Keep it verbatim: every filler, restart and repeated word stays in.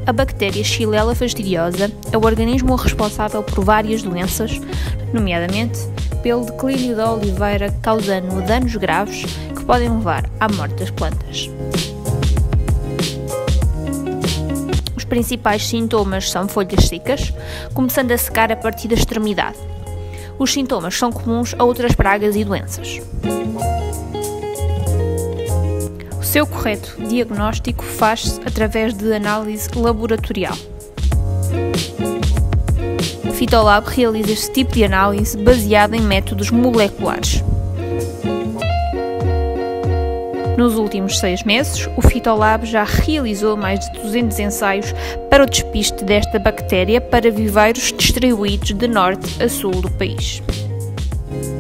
A bactéria Xylella fastidiosa é o organismo responsável por várias doenças, nomeadamente pelo declínio da oliveira, causando danos graves que podem levar à morte das plantas. Os principais sintomas são folhas secas, começando a secar a partir da extremidade. Os sintomas são comuns a outras pragas e doenças. O seu correto diagnóstico faz-se através de análise laboratorial. O Phytolab realiza este tipo de análise baseado em métodos moleculares. Nos últimos seis meses, o Phytolab já realizou mais de duzentos ensaios para o despiste desta bactéria para viveiros distribuídos de norte a sul do país.